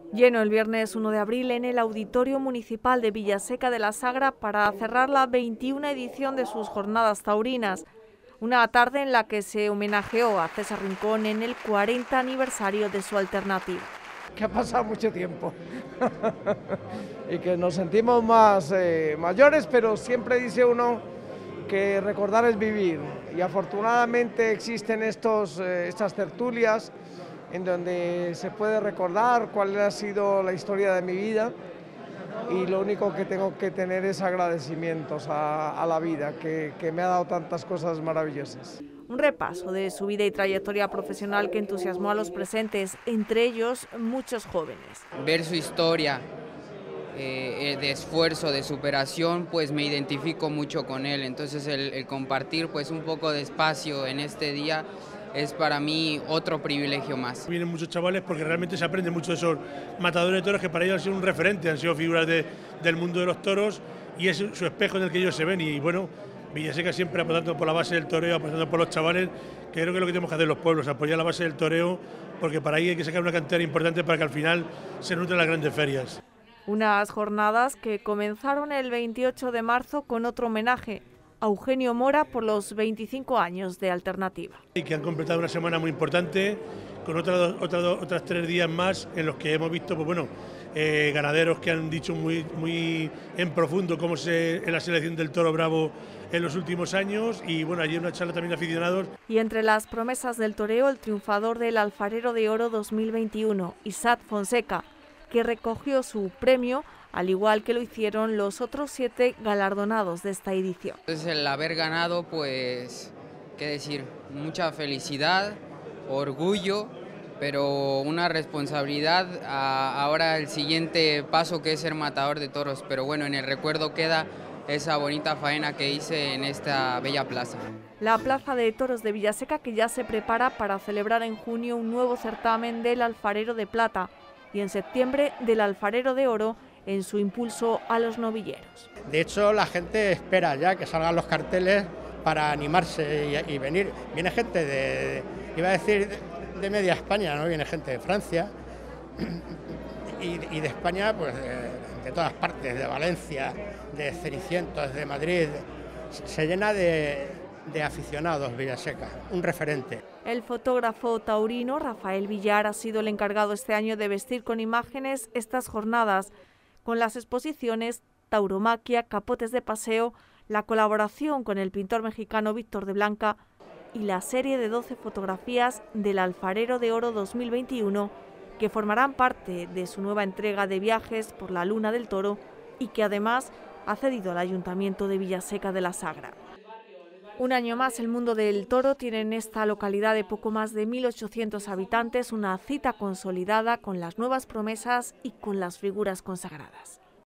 Lleno el viernes 1 de abril en el Auditorio Municipal de Villaseca de la Sagra para cerrar la 21 edición de sus jornadas taurinas. Una tarde en la que se homenajeó a César Rincón en el 40 aniversario de su alternativa. Que ha pasado mucho tiempo y que nos sentimos más mayores, pero siempre dice uno que recordar es vivir, y afortunadamente existen estas tertulias en donde se puede recordar cuál ha sido la historia de mi vida, y lo único que tengo que tener es agradecimientos a la vida que me ha dado tantas cosas maravillosas. Un repaso de su vida y trayectoria profesional que entusiasmó a los presentes, entre ellos muchos jóvenes. Ver su historia de esfuerzo, de superación, pues me identifico mucho con él. Entonces el compartir pues un poco de espacio en este día es para mí otro privilegio más. Vienen muchos chavales porque realmente se aprende mucho de esos matadores de toros que para ellos han sido un referente, han sido figuras del mundo de los toros y es su espejo en el que ellos se ven. Y bueno, Villaseca siempre apostando por la base del toreo, apostando por los chavales, que creo que es lo que tenemos que hacer los pueblos, apoyar la base del toreo, porque para ahí hay que sacar una cantera importante para que al final se nutran las grandes ferias. Unas jornadas que comenzaron el 28 de marzo con otro homenaje a Eugenio Mora por los 25 años de alternativa. Y que han completado una semana muy importante, con otras 3 días más en los que hemos visto, pues bueno, ganaderos que han dicho muy en profundo cómo es la selección del toro bravo en los últimos años, y bueno, allí una charla también de aficionados. Y entre las promesas del toreo, el triunfador del Alfarero de Oro 2021, Isaac Fonseca, que recogió su premio, al igual que lo hicieron los otros 7 galardonados de esta edición. Entonces el haber ganado, pues, qué decir, mucha felicidad, orgullo, pero una responsabilidad ahora el siguiente paso, que es ser matador de toros. Pero bueno, en el recuerdo queda esa bonita faena que hice en esta bella plaza. La Plaza de Toros de Villaseca, que ya se prepara para celebrar en junio un nuevo certamen del Alfarero de Plata y en septiembre del Alfarero de Oro, en su impulso a los novilleros. De hecho, la gente espera ya que salgan los carteles para animarse y venir. Viene gente iba a decir de media España, ¿no? Viene gente de Francia y de España, pues de todas partes, de Valencia, de Cenicientos, de Madrid. Se llena de aficionados Villaseca, un referente. El fotógrafo taurino Rafael Villar ha sido el encargado este año de vestir con imágenes estas jornadas, con las exposiciones Tauromaquia, Capotes de Paseo, la colaboración con el pintor mexicano Víctor de Blanca y la serie de 12 fotografías del Alfarero de Oro 2021, que formarán parte de su nueva entrega de viajes por la Luna del Toro y que además ha cedido al Ayuntamiento de Villaseca de la Sagra. Un año más, el mundo del toro tiene en esta localidad de poco más de 1.800 habitantes una cita consolidada con las nuevas promesas y con las figuras consagradas.